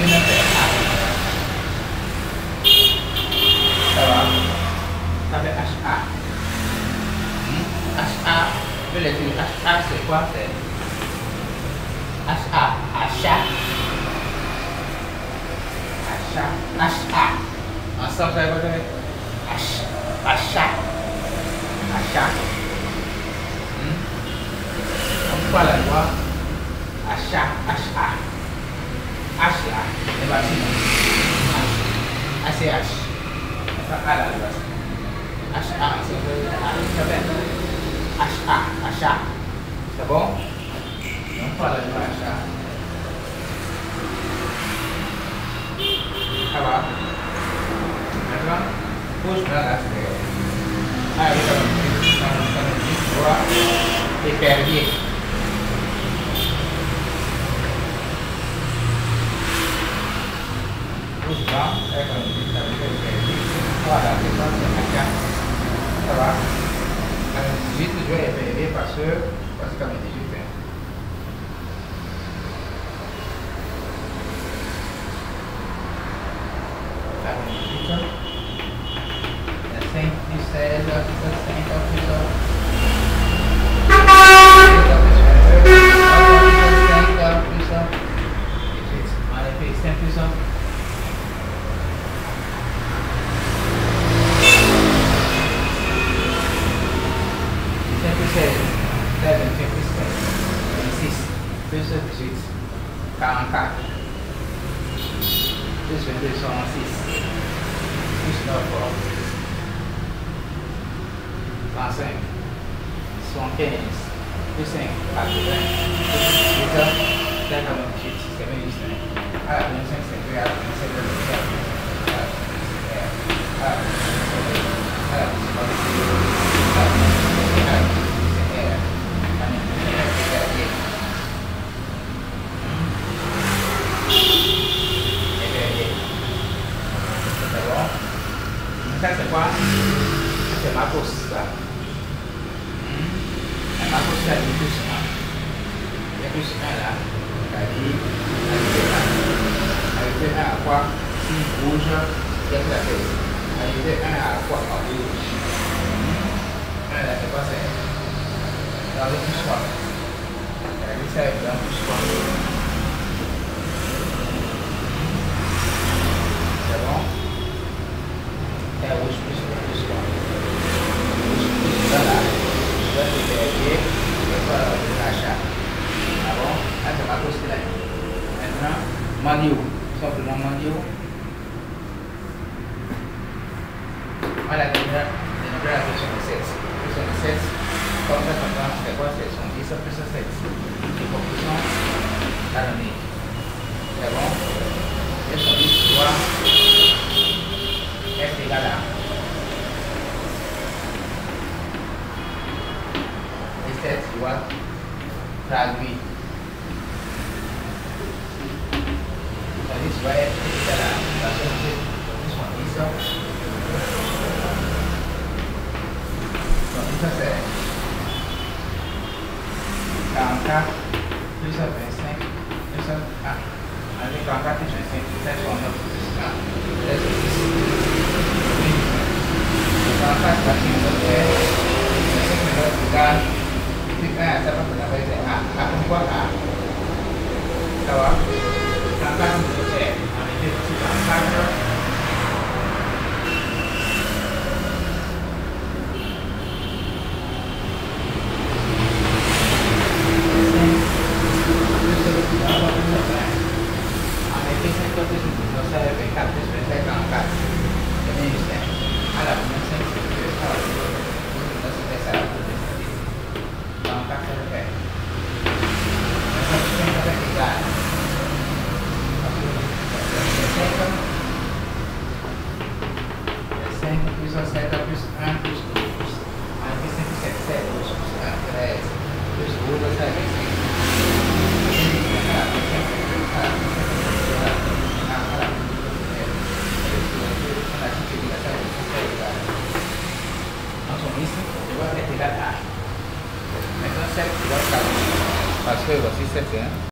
1 fait A. Ça va? Ça fait HA. HA, je vais l'écrire. HA, c'est quoi? C'est HA, achat. Achat, HA. Ensemble, ça va donner achat. Achat. On voit la loi. Achat, HA. H là, c'est bâtiment. ACH. Ça a la loi. HA, ça s'appelle HA, achat. C'est bon? On voit la loi achat. Ça va? Maintenant, pousse dans la sphère. Allez, droit et perrier. Pousse blanc, avec un petit perrier. Voilà, c'est ça, c'est achat. Ça va? Alors, 18, je vais perrier parce que comme 18. Ça c'est quoi? C'est ma pousse là. Ma pousse là, il pousse là. Il pousse là. Arrivé à quoi? S'il bouge, il y a la tête. Arrivé à quoi? En rouge. Là, c'est quoi? C'est dans le poussoir. Regardez ça avec un poussoir. C'est bon? É hoje pessoal. Lá, já fiquei aqui, para relaxar. Tá bom? Essa é uma coisa que é. Maintenant, manual. Simplement manual. Voilà, déjà la question de 7. Question de 7. Comme ça, c'est quoi? C'est son 10 plus 7. Et conclusion, à l'année. C'est bon? Et son 10, 3. Est égal à et 7 doit traduire. C'est-à-dire que être égal à la société de 10. Donc ça c'est 44 plus 25 plus 1. Avec 44 plus 25 plus 7 sur 9 plus 1. Maka sebagai model juga ketika siapa pendapat A akan buat A tahu maka model itu silakan parce que voici cette